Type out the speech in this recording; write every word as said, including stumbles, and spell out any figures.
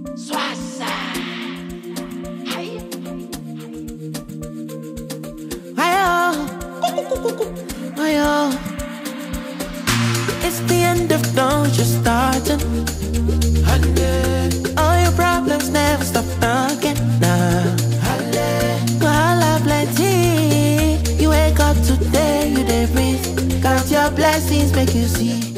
Swassa. Hey. Ayo, ayo. It's the end of dawn, just starting. All your problems never stop knocking now. Wahala plenty. You wake up today, you dey breathe. Count your blessings, make you see.